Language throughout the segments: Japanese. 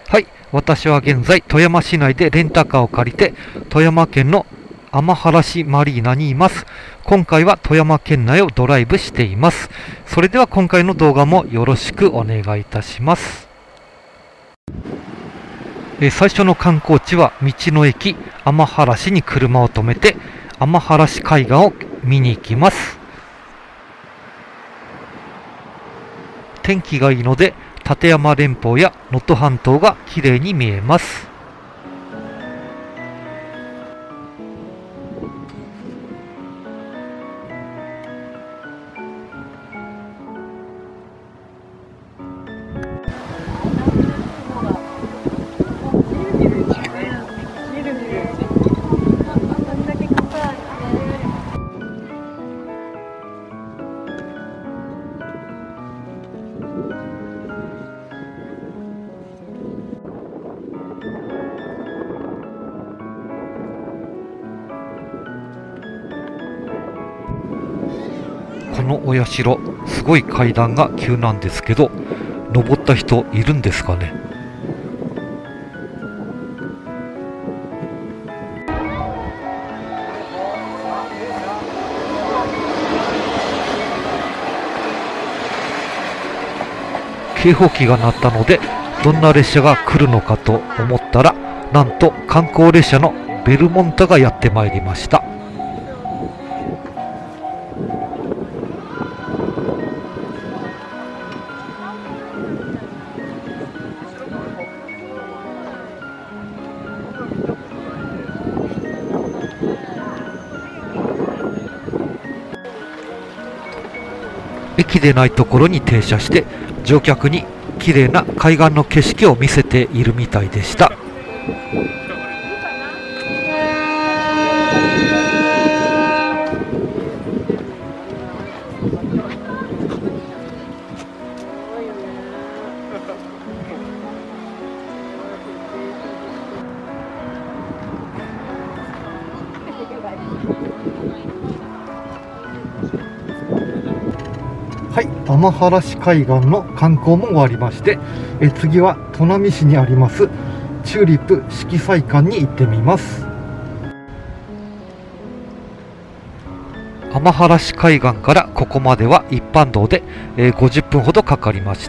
はい、私は現在富山市内でレンタカーを借りて富山県の天原市マリーナにいます。今回は富山県内をドライブしています。それでは今回の動画もよろしくお願いいたします。最初の観光地は道の駅天原市に車を止めて天原市海岸を見に行きます。天気がいいので立山連峰や能登半島がきれいに見えます。このお社、すごい階段が急なんですけど、登った人いるんですかね。警報器が鳴ったので、どんな列車が来るのかと思ったら、なんと観光列車のベルモンタがやってまいりました。駅でないところに停車して乗客に綺麗な海岸の景色を見せているみたいでした。はい、天原市海岸の観光も終わりまして、次は砺波市にありますチューリップ色彩館に行ってみます。天原市海岸からここまでは一般道で、50分ほどかかりました。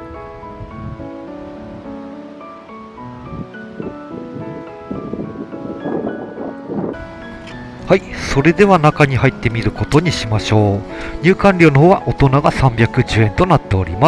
はい、それでは中に入ってみることにしましょう。入館料の方は大人が310円となっております。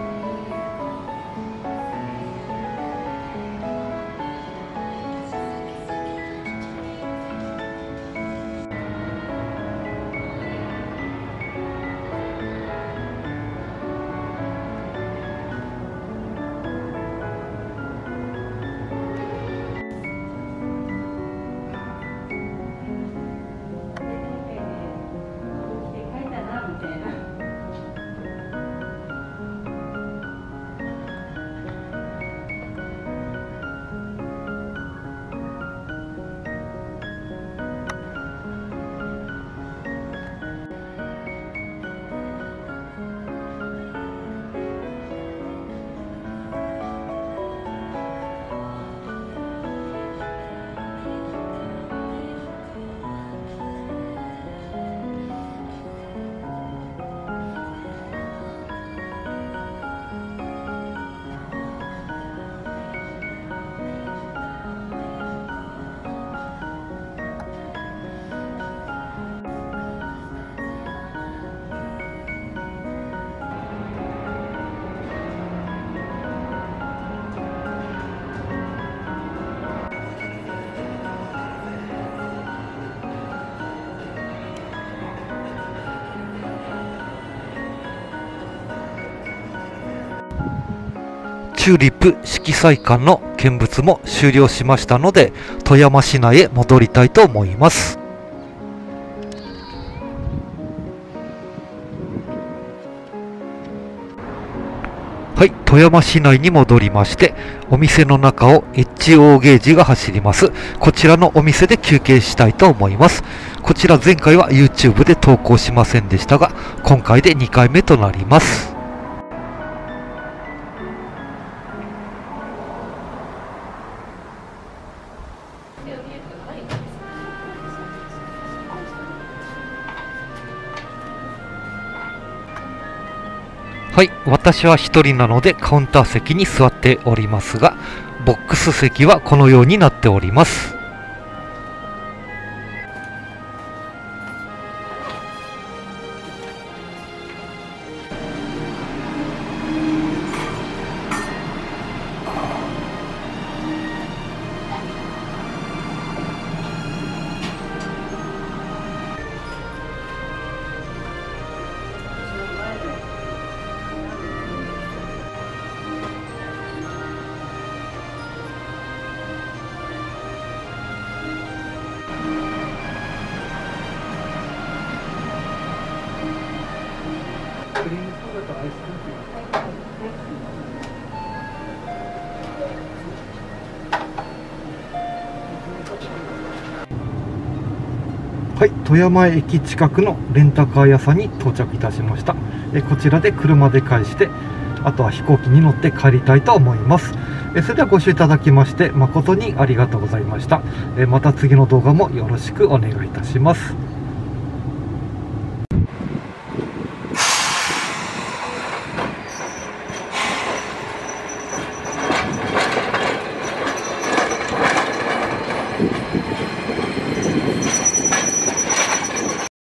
チューリップ色彩館の見物も終了しましたので、富山市内へ戻りたいと思います。はい、富山市内に戻りまして、お店の中を HO ゲージが走ります。こちらのお店で休憩したいと思います。こちら前回は YouTube で投稿しませんでしたが、今回で2回目となります。 はい、私は一人なのでカウンター席に座っておりますが、ボックス席はこのようになっております。はい、富山駅近くのレンタカー屋さんに到着いたしました。こちらで車で返して、あとは飛行機に乗って帰りたいと思います。それではご視聴いただきまして誠にありがとうございました。また次の動画もよろしくお願いいたします。